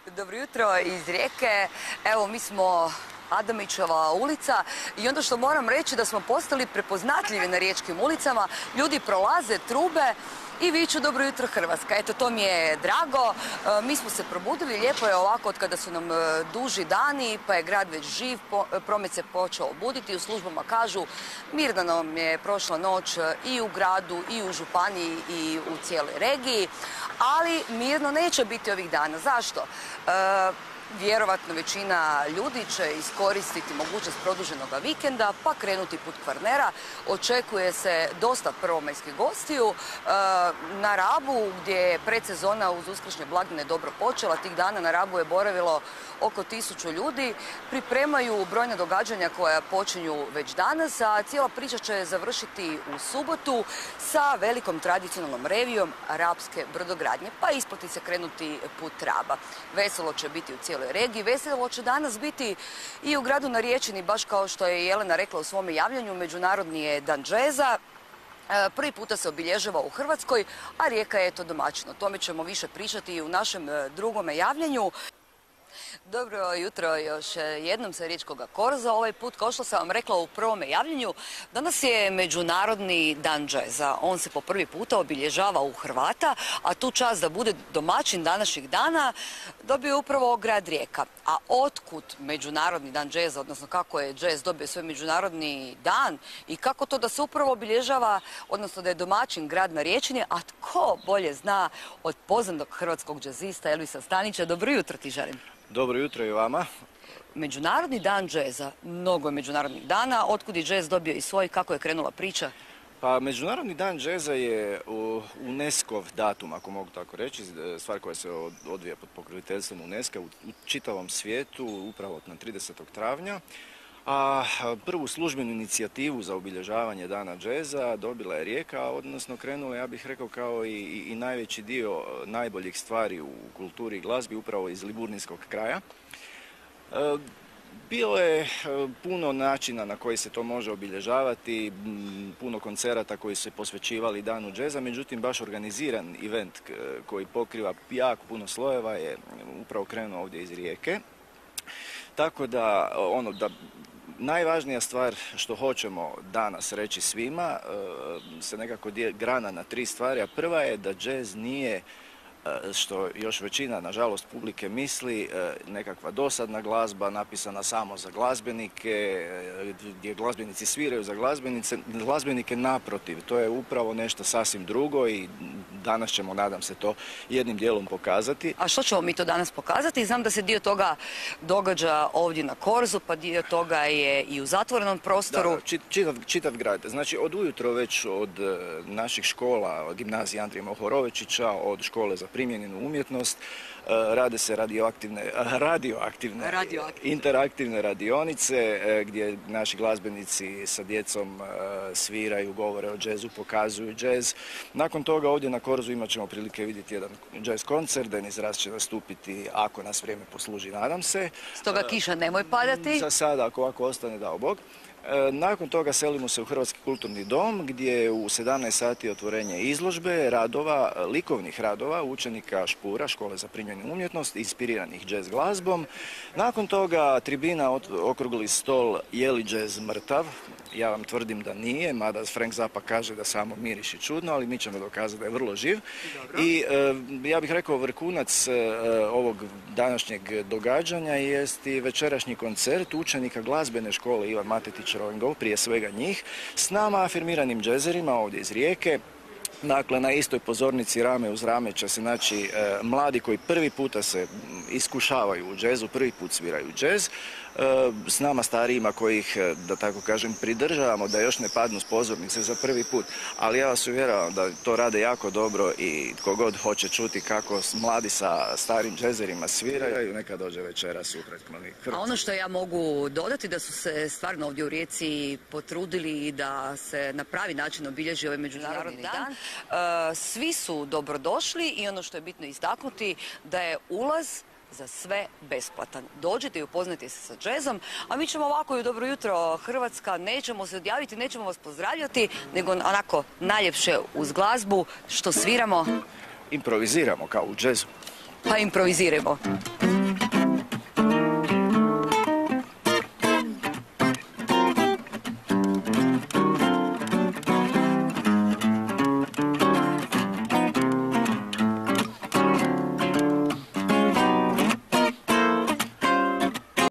Dobro jutro iz Rijeke. Evo, mi smo Adamićeva ulica i onda što moram reći da smo postali prepoznatljivi na riječkim ulicama. Ljudi prolaze trube i viču dobro jutro Hrvatska. Eto, to mi je drago. Mi smo se probudili, lijepo je ovako od kada su nam duži dani, pa je grad već živ, promet se počeo buditi. U službama kažu mirna nam je prošla noć i u gradu, i u županiji, i u cijeloj regiji, ali mirno neće biti ovih dana. Zašto? Vjerovatno većina ljudi će iskoristiti mogućnost produženog vikenda pa krenuti put Kvarnera. Očekuje se dosta prvomajskih gostiju. Na Rabu, gdje je predsezona uz uskršnje blagdane dobro počela, tih dana na Rabu je boravilo oko 1000 ljudi. Pripremaju brojna događanja koja počinju već danas, a cijela priča će završiti u subotu sa velikom tradicionalnom revijom rapske brodogradnje, pa isplati se krenuti put Raba. Veselo će biti u cijeloj regiji. Veselo će danas biti i u gradu na Riječini, baš kao što je Jelena rekla u svome javljanju. Međunarodni je dan džeza. Prvi puta se obilježava u Hrvatskoj, a Rijeka je to domaćin. O tome ćemo više pričati i u našem drugome javljanju. Dobro jutro još jednom sa Riječkoga korza. Ovaj put, kao što sam vam rekla u prvome javljanju, danas je Međunarodni dan džeza. On se po prvi puta obilježava u Hrvata, a tu čast da bude domaćin današnjih dana dobio upravo grad Rijeka. A otkud Međunarodni dan džeza, odnosno kako je džez dobio svoj međunarodni dan i kako to da se upravo obilježava, odnosno da je domaćin grad na Riječini, a tko bolje zna od poznatog hrvatskog džezista Elvisa Stanića. Dobro jutro ti želim. Dobro jutro i vama. Međunarodni dan džeza, mnogo je međunarodnih dana. Otkud je džez dobio i svoj, kako je krenula priča? Pa Međunarodni dan džeza je UNESCO-v datum, ako mogu tako reći, stvar koja se odvija pod pokroviteljstvom UNESCO u čitavom svijetu, upravo na 30. travnja. A prvu službenu inicijativu za obilježavanje dana džeza dobila je Rijeka, odnosno krenula, ja bih rekao, kao i najveći dio najboljih stvari u kulturi i glazbi upravo iz liburnijskog kraja. Bilo je puno načina na koji se to može obilježavati, puno koncerata koji su se posvećivali danu džeza, međutim baš organiziran event koji pokriva jako puno slojeva je upravo krenuo ovdje iz Rijeke. Tako da, najvažnija stvar što hoćemo danas reći svima se nekako grana na 3 stvari, a prva je da džez nije, što još većina, nažalost, publike misli, nekakva dosadna glazba napisana samo za glazbenike, gdje glazbenici sviraju za glazbenike, naprotiv. To je upravo nešto sasvim drugo i danas ćemo, nadam se, to jednim dijelom pokazati. A što ćemo mi to danas pokazati? Znam da se dio toga događa ovdje na Korzu, pa dio toga je i u zatvorenom prostoru. Da, čitav grad. Znači, od ujutro već od naših škola, od gimnazije Andrije Mohorovičića, od škole za primijenjenu umjetnost, rade se radioaktivne interaktivne radionice gdje naši glazbenici sa djecom sviraju, govore o džezu, pokazuju džez. Nakon toga ovdje na Korzu imat ćemo prilike vidjeti jedan džez koncert. Denis Ras će nastupiti, ako nas vrijeme posluži, nadam se. Stoga kiša nemoj padati. Za sada, ako ovako ostane, dao Bog. Nakon toga selimo se u Hrvatski kulturni dom gdje je u 17 sati otvorenje izložbe radova, likovnih radova učenika Špura, škole za primjenu umjetnost, inspiriranih džez glazbom. Nakon toga tribina okrugli stol je li džez mrtav. Ja vam tvrdim da nije, mada Frank Zappa kaže da samo miriši čudno, ali mi ćemo dokazati da je vrlo živ. Dobro. I ja bih rekao vrhunac ovog današnjeg događanja jest i večerašnji koncert učenika glazbene škole Ivan Matetić Rojngov, prije svega njih, s nama afirmiranim džezerima ovdje iz Rijeke. Dakle, na istoj pozornici rame uz rame će se naći mladi koji prvi puta se iskušavaju u džezu, prvi put sviraju džez. S nama starijima kojih, da tako kažem, pridržavamo da još ne padnu s pozornice za prvi put. Ali ja vas uvjeravam da to rade jako dobro i tko god hoće čuti kako mladi sa starim džezerima sviraju, neka dođe večeras u Hrvatskoj. A ono što ja mogu dodati da su se stvarno ovdje u Rijeci potrudili i da se na pravi način obilježi ovaj međunarodni dan. Svi su dobrodošli i ono što je bitno istaknuti da je ulaz za sve besplatan. Dođite i upoznajte se sa džezom, a mi ćemo ovako i u Dobro jutro Hrvatska, nećemo se odjaviti, nećemo vas pozdravljati, nego onako najljepše uz glazbu što sviramo. Improviziramo kao u džezu. Pa improviziramo.